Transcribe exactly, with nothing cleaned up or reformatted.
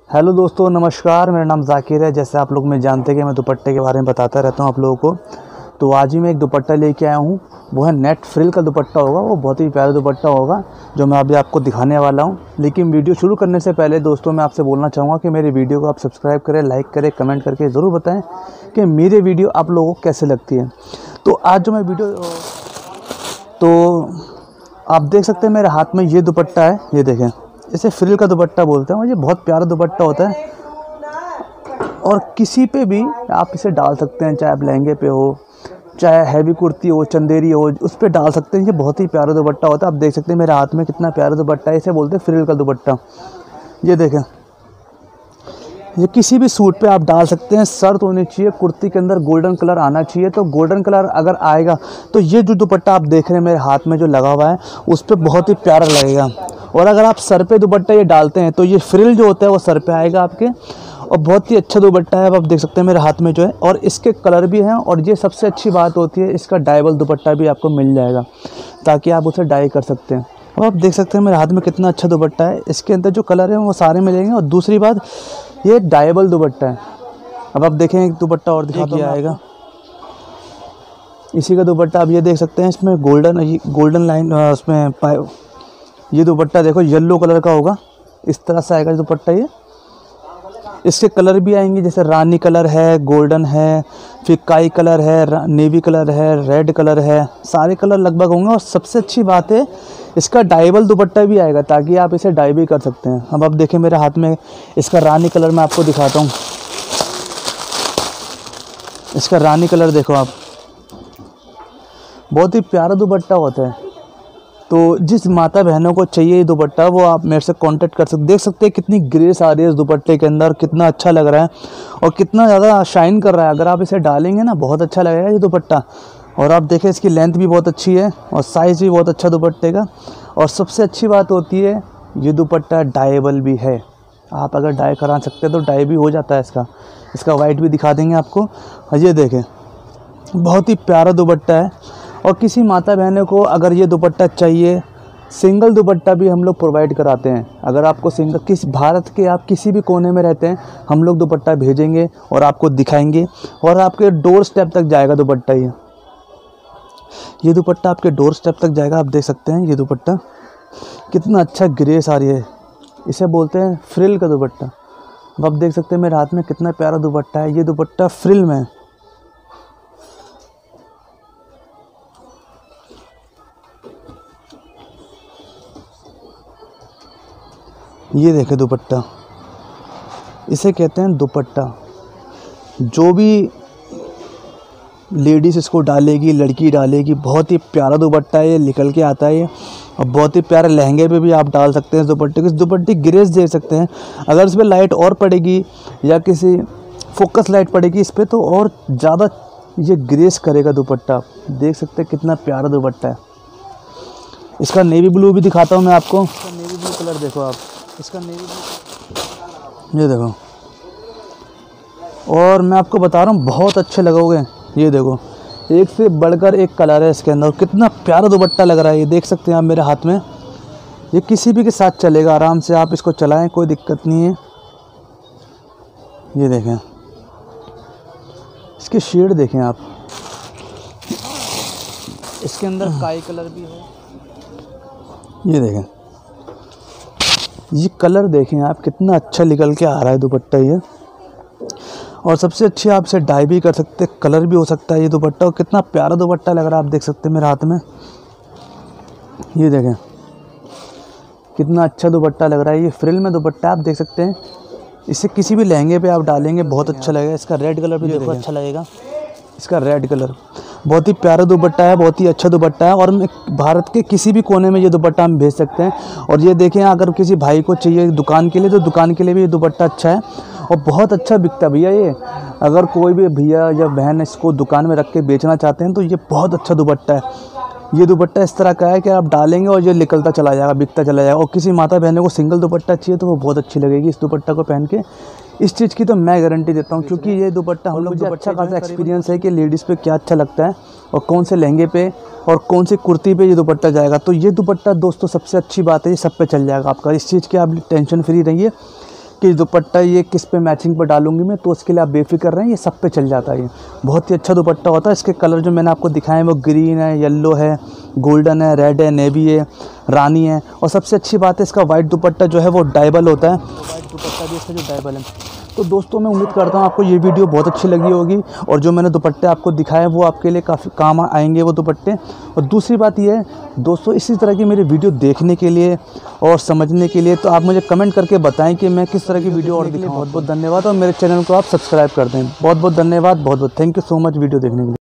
Hello दोस्तों, नमस्कार। मेरा नाम जाकिर है। जैसे आप लोग में जानते हैं कि मैं दुपट्टे के बारे में बताता रहता हूं आप लोगों को। तो आज ही मैं एक दुपट्टा लेके आया हूं। वो है नेट फ्रिल का दुपट्टा होगा। वो बहुत ही प्यारा दुपट्टा होगा जो मैं अभी आपको दिखाने वाला हूं। लेकिन वीडियो शुरू करने से पहले दोस्तों मैं आपसे बोलना चाहूँगा कि मेरी वीडियो को आप सब्सक्राइब करें, लाइक करें, कमेंट करके ज़रूर बताएँ कि मेरी वीडियो आप लोगों को कैसे लगती है। तो आज जो मैं वीडियो तो आप देख सकते हैं मेरे हाथ में ये दुपट्टा है। ये देखें, इसे फ्रिल का दुपट्टा बोलते हैं और ये बहुत प्यारा दुपट्टा होता है और किसी पे भी आप इसे डाल सकते हैं, चाहे आप लहंगे पे हो, चाहे हैवी कुर्ती हो, चंदेरी हो, उस पर डाल सकते हैं। ये बहुत ही प्यारा दुपट्टा होता है। आप देख सकते हैं मेरे हाथ में कितना प्यारा दुपट्टा है। इसे बोलते हैं फ्रिल का दुपट्टा। ये देखें, ये किसी भी सूट पे आप डाल सकते हैं। शर्त होनी चाहिए कुर्ती के अंदर गोल्डन कलर आना चाहिए। तो गोल्डन कलर अगर आएगा तो ये जो दुपट्टा आप देख रहे हैं मेरे हाथ में जो लगा हुआ है उस पर बहुत ही प्यारा लगेगा। और अगर आप सर पे दुपट्टा ये डालते हैं तो ये फ्रिल जो होता है वो सर पे आएगा आपके, और बहुत ही अच्छा दुपट्टा है। आप देख सकते हैं मेरे हाथ में जो है, और इसके कलर भी हैं। और ये सबसे अच्छी बात होती है, इसका डाइबल दुपट्टा भी आपको मिल जाएगा ताकि आप उसे डाई कर सकते हैं। और आप देख सकते हैं मेरे हाथ में कितना अच्छा दुपट्टा है। इसके अंदर जो कलर है वो सारे मिलेंगे। और दूसरी बात, ये डाइबल दुपट्टा है। अब आप देखें एक दुपट्टा और दिखा दिया आएगा इसी का दुपट्टा। आप ये देख सकते हैं, इसमें गोल्डन गोल्डन लाइन उसमें ये दुपट्टा देखो येलो कलर का होगा। इस तरह से आएगा दुपट्टा। ये इसके कलर भी आएंगे, जैसे रानी कलर है, गोल्डन है, फिर काई कलर है, नेवी कलर है, रेड कलर है, सारे कलर लगभग होंगे। और सबसे अच्छी बात है इसका डाइबल दुपट्टा भी आएगा ताकि आप इसे डाई भी कर सकते हैं। अब आप देखें मेरे हाथ में इसका रानी कलर मैं आपको दिखाता हूँ। इसका रानी कलर देखो आप, बहुत ही प्यारा दुपट्टा होता है। तो जिस माता बहनों को चाहिए ये दुपट्टा वो आप मेरे से कांटेक्ट कर सकते। देख सकते हैं कितनी ग्रेस आ रही है इस दुपट्टे के अंदर, कितना अच्छा लग रहा है और कितना ज़्यादा शाइन कर रहा है। अगर आप इसे डालेंगे ना बहुत अच्छा लगेगा ये दुपट्टा। और आप देखें इसकी लेंथ भी बहुत अच्छी है और साइज़ भी बहुत अच्छा दुपट्टे का। और सबसे अच्छी बात होती है ये दुपट्टा डाइबल भी है। आप अगर डाई करा सकते हैं तो डाई भी हो जाता है इसका। इसका वाइट भी दिखा देंगे आपको। ये देखें, बहुत ही प्यारा दुपट्टा है। और किसी माता बहनों को अगर ये दुपट्टा चाहिए, सिंगल दुपट्टा भी हम लोग प्रोवाइड कराते हैं। अगर आपको सिंगल किस भारत के आप किसी भी कोने में रहते हैं, हम लोग दुपट्टा भेजेंगे और आपको दिखाएंगे और आपके डोर स्टेप तक जाएगा दुपट्टा। ये ये दुपट्टा आपके डोर स्टेप तक जाएगा। आप देख सकते हैं ये दुपट्टा कितना अच्छा ग्रेस आ रही है। इसे बोलते हैं फ्रिल का दुपट्टा। अब आप देख सकते हैं मेरे हाथ में कितना प्यारा दुपट्टा है। ये दुपट्टा फ्रिल में है। ये देखे दुपट्टा, इसे कहते हैं दुपट्टा। जो भी लेडीज़ इसको डालेगी, लड़की डालेगी, बहुत ही प्यारा दुपट्टा है। ये निकल के आता है ये, और बहुत ही प्यारे लहंगे पे भी आप डाल सकते हैं इस दुपट्टे को। इस दुपट्टे की ग्रेस देख सकते हैं। अगर इस पर लाइट और पड़ेगी या किसी फोकस लाइट पड़ेगी इस पर तो और ज़्यादा ये ग्रेस करेगा दुपट्टा। देख सकते हैं कितना प्यारा दुपट्टा है। इसका नेवी ब्लू भी दिखाता हूँ मैं आपको। इसका नेवी ब्लू कलर देखो आप, इसका नेवी ब्लू ये देखो। और मैं आपको बता रहा हूँ बहुत अच्छे लगोगे। ये देखो, एक से बढ़कर एक कलर है इसके अंदर। कितना प्यारा दुपट्टा लग रहा है। ये देख सकते हैं आप मेरे हाथ में। ये किसी भी के साथ चलेगा, आराम से आप इसको चलाएं, कोई दिक्कत नहीं है। ये देखें, इसके शेड देखें आप। इसके अंदर काई कलर भी है। ये देखें, ये कलर देखें आप, कितना अच्छा निकल के आ रहा है दुपट्टा ये। और सबसे अच्छी आप इसे डाई भी कर सकते हैं, कलर भी हो सकता है ये दुपट्टा। और कितना प्यारा दुपट्टा लग रहा है आप देख सकते हैं मेरे हाथ में। ये देखें कितना अच्छा दुपट्टा लग रहा है। ये फ्रिल में दुपट्टा आप देख सकते हैं। इसे किसी भी लहंगे पे आप डालेंगे बहुत अच्छा लगेगा। इसका रेड कलर भी देखो अच्छा लगेगा। इसका रेड कलर बहुत ही प्यारा दुपट्टा है, बहुत ही अच्छा दुपट्टा है। और भारत के किसी भी कोने में ये दुपट्टा हम भेज सकते हैं। और ये देखें, अगर किसी भाई को चाहिए दुकान के लिए तो दुकान के लिए भी ये दुपट्टा अच्छा है और बहुत अच्छा बिकता है भैया ये। अगर कोई भी भैया या बहन इसको दुकान में रख के बेचना चाहते हैं तो ये बहुत अच्छा दुपट्टा है। ये दुपट्टा इस तरह का है कि आप डालेंगे और ये निकलता चला जाएगा, बिकता चला जाएगा। और किसी माता बहनों को सिंगल दुपट्टा चाहिए तो वो बहुत अच्छी लगेगी इस दुपट्टा को पहन के। इस चीज़ की तो मैं गारंटी देता हूँ, क्योंकि ये दुपट्टा हम लोग अच्छा खासा एक्सपीरियंस है कि लेडीज़ पे क्या अच्छा लगता है और कौन से लहंगे पे और कौन सी कुर्ती पे ये दुपट्टा जाएगा। तो ये दुपट्टा दोस्तों सबसे अच्छी बात है, ये सब पे चल जाएगा आपका। इस चीज़ की आप टेंशन फ्री रहिए कि दुपट्टा ये किस पे मैचिंग पर डालूंगी मैं, तो उसके लिए आप बेफिक्र रहें, ये सब पे चल जाता है। ये बहुत ही अच्छा दुपट्टा होता है। इसके कलर जो मैंने आपको दिखाए हैं वो ग्रीन है, येलो है, गोल्डन है, रेड है, नेवी है, रानी है, और सबसे अच्छी बात है इसका वाइट दुपट्टा जो है वो डाइबल होता है। वाइट दुपट्टा भी इसका जो डाइबल है। तो दोस्तों मैं उम्मीद करता हूँ आपको ये वीडियो बहुत अच्छी लगी होगी, और जो मैंने दुपट्टे आपको दिखाए वो आपके लिए काफ़ी काम आएंगे वो दुपट्टे। और दूसरी बात ये है दोस्तों, इसी तरह की मेरी वीडियो देखने के लिए और समझने के लिए तो आप मुझे कमेंट करके बताएं कि मैं किस तरह की वीडियो और दिखाऊं। बहुत बहुत धन्यवाद, और मेरे चैनल को आप सब्सक्राइब कर दें। बहुत बहुत धन्यवाद, बहुत बहुत thank you so much video देखने के लिए।